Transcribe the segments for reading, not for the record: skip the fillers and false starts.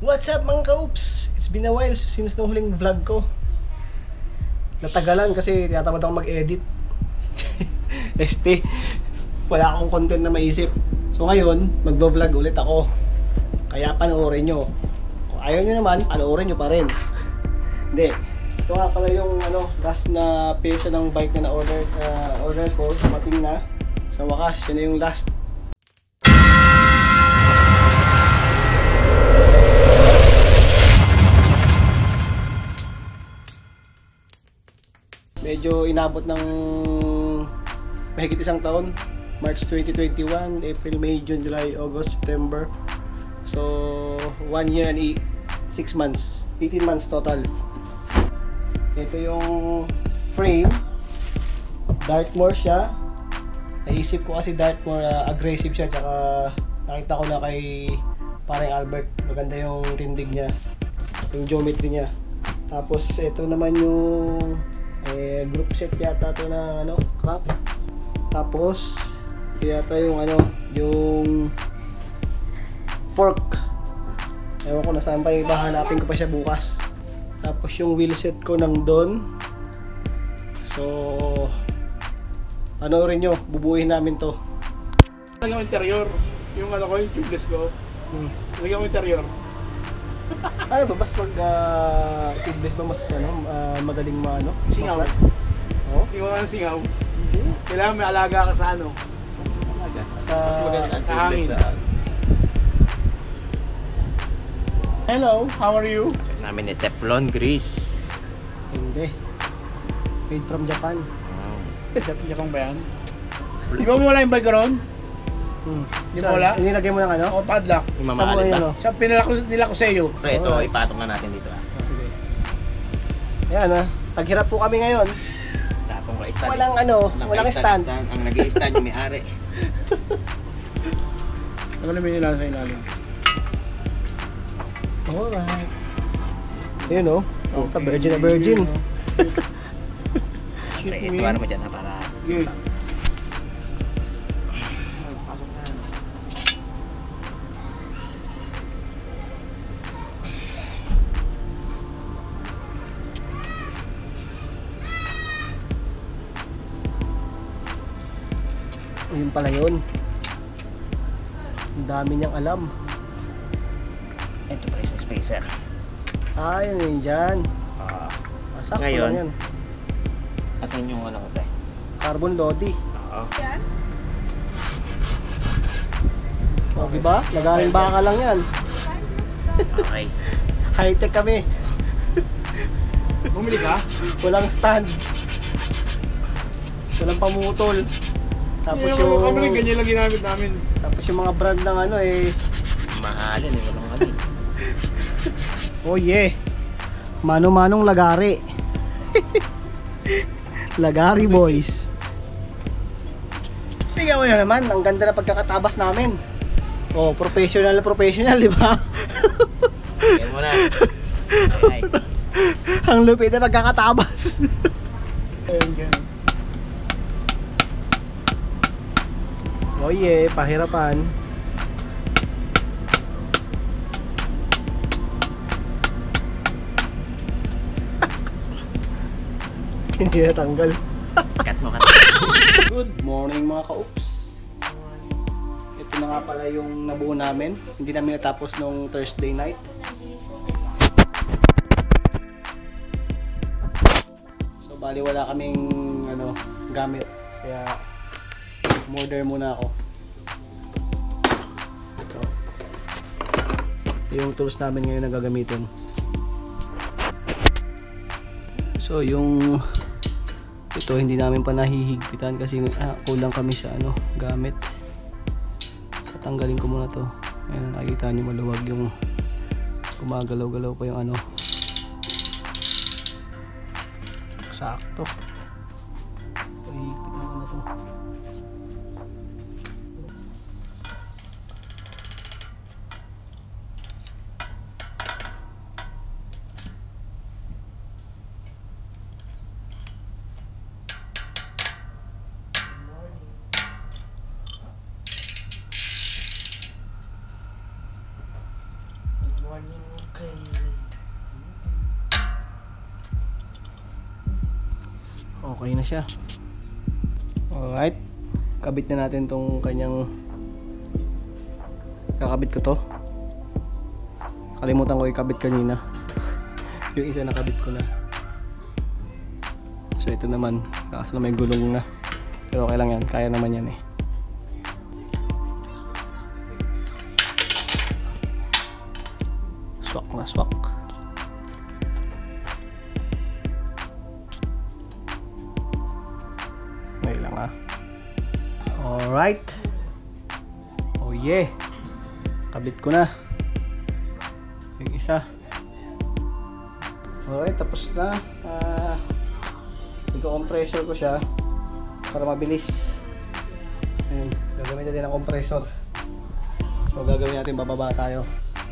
What's up mga ka-oops? It's been a while since nung huling vlog ko. Natagalan kasi tinatamad ako mag-edit. Wala akong content na maisip. So ngayon, mag-vlog ulit ako. Kaya panoorin nyo. Kung ayaw nyo naman, panoorin nyo pa rin. Hindi. Ito nga pala yung last na pyesa ng bike na order ko. Dumating na. Sa wakas, yun na yung last. Medyo inabot ng mahigit isang taon. March 2021, April, May, June, July, August, September. So, 1 year and 6 months. 18 months total. Ito yung frame. Dartmoor siya. Naisip ko kasi Dartmoor aggressive siya. Tsaka nakita ko na kay parang Albert. Maganda yung tindig niya. Yung geometry niya. Tapos ito naman yung group set yata to na crank. Tapos yata yung yung fork. Ewan ko na saan pa yung hanapin ko pa siya bukas. Tapos yung wheel set ko nang doon. So panoorin nyo, bubuuin namin to. Lagyan ko interior. Yung ko, yung tubeless ko. Lagyan ko interior. Ano ba, mas tubeless ba mas madaling Singaw. Oh? Singaw. Kailangan may alaga ka sa sa hangin. Hello, how are you? Namin ni Teflon grease. Hindi. Made from Japan. Japan ba yan? Di ba mo wala yung background? Di ba wala? Inilagay mo ng O padlock. Imamaalit ba? Siya nila ko sa iyo. Pre, ito, ipatong na natin dito. Sige. Ayan taghirap po kami ngayon. Tapong ka stand. Walang stand. Ang nag-i-stand yung may-ari. Ano naman nila sa ilalim? Alright. Ayun okay. Virgin na virgin. Pre, ito ano mo dyan para... Okay. Yun pala yun. Ang dami niyang alam. Ito pre, isang spacer. Yun dyan. Sakto Ngayon, lang yan. Asan yung ko pre? Carbon Lodi. Oo. O diba? Nagaling baka lang yan. Okay. High-tech kami. Bumili ka? Walang stand. Walang pamutol. Tapos kami ganyan lang ginamit namin. Tapos yung mga brand ng Mahalin walang kami. Oh yeah. Mano-manong lagari. Lagari boys. Tingnan mo naman, ang ganda na pagkakatabas namin. Oh, professional, di ba? Yan mo na. Ay. Ang lupit na pagkakatabas. Ayun. Oh yeah, pahirapan. Hindi na tanggal. Cut mo. Good morning mga ka-oops. Ito na nga pala yung nabuo namin. Hindi namin natapos nung Thursday night. So bali wala kaming gamit. Kaya order muna ako. Ito yung tools namin ngayon na gagamitin. So yung ito hindi namin pa nahihigpitan kasi kulang kami sa gamit. Tatanggalin ko muna to. Ayun, nakikita nyo maluwag yung gumagalaw-galaw pa yung sakto. Hihigpitan ko na to. morning. Okay na siya. Alright. Kabit na natin tong kanyang... Kakabit ko to. Kalimutan ko ikabit kanina. Yung isa nakabit ko na. So ito naman, kaso na may gulong na. Pero okay lang yan, kaya naman yan eh. Swak na swak. Ngayon lang ah. Alright. Oh yeah. Kabit ko na. Yung isa. Alright, tapos na. Ito-compressor ko siya para mabilis. Ayan, gagawin natin ang compressor. So gagawin natin, bababa tayo.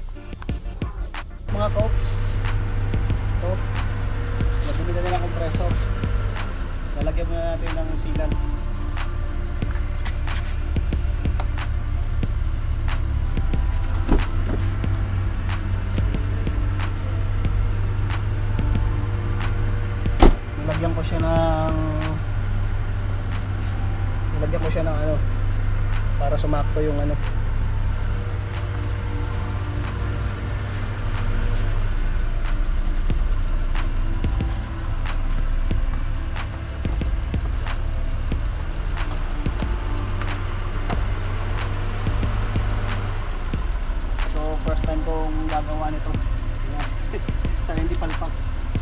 Mga cops, ito, gagawin natin ang compressor. Lalagyan muna natin ng sealant. Nilagyan ko siya ng ano para sumakto yung ano. So first time kong gagawa nito. Sana hindi palpak.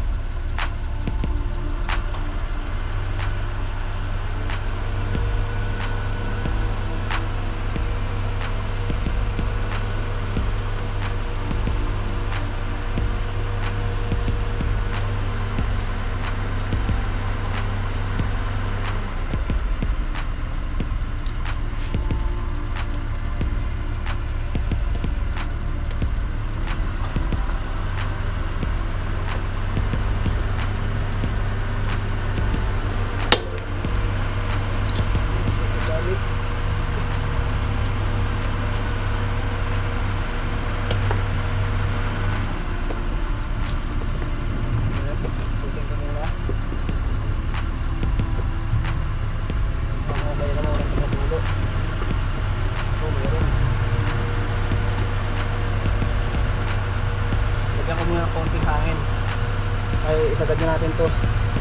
Ay, isagad na natin to.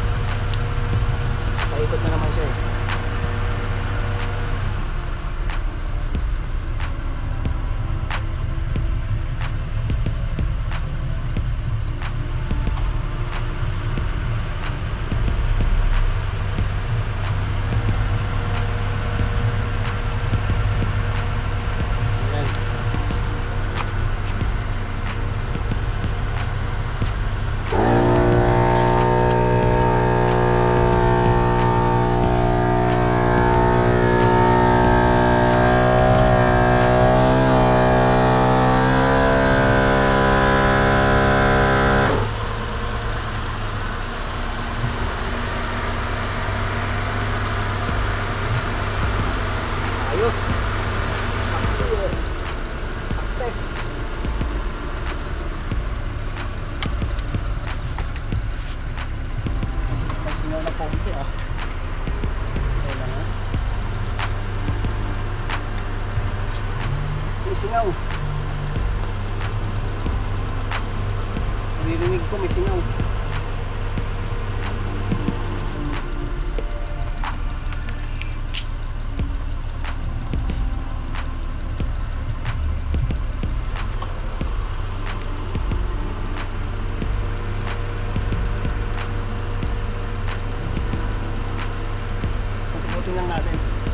Paikot na naman siya eh. Ayos. Success. May singaw na konti ah. Okay lang ah. May singaw. Naririnig ko may singaw. Tingnan natin.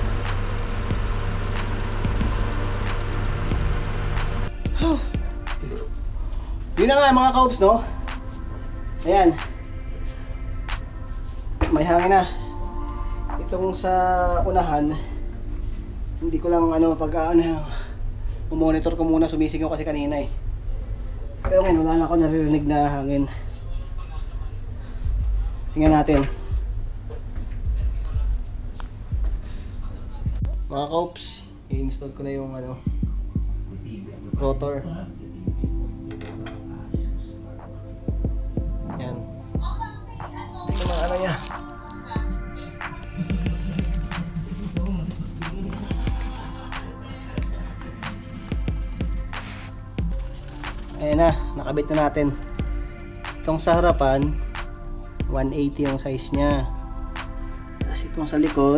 Yun na nga mga kaops, no? Ayan. May hangin na. Itong sa unahan, hindi ko lang monitor ko muna, sumisigaw kasi kanina eh. Pero ngayon wala na ako naririnig na hangin. Tingnan natin. Mga kaops, i-install ko na yung rotor. Ayan na, nakabit na natin. Itong sa harapan 180 yung size nya. Tapos itong sa likod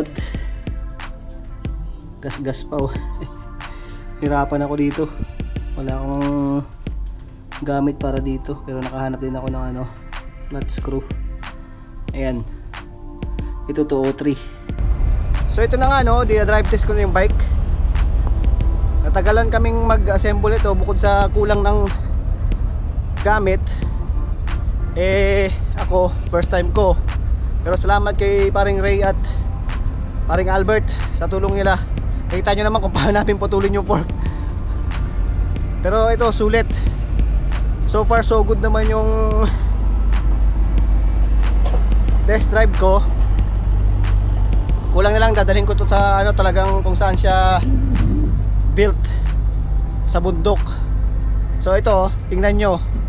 gas pa oh. Hirapan ako dito, wala akong gamit para dito, pero nakahanap din ako ng ano, nut screw. Ayan, ito 203. So ito na nga no, drive test ko na yung bike. Natagalan kaming mag-assemble ito bukod sa kulang ng gamit. Ako first time ko, pero salamat kay paring Ray at paring Albert sa tulong nila. Kita nyo naman kung paano namin putulin yung fork. Pero ito sulit. So far so good naman yung test drive ko. Kulang na lang dadalhin ko to sa ano, talagang kung saan siya built, sa bundok. So ito tingnan nyo,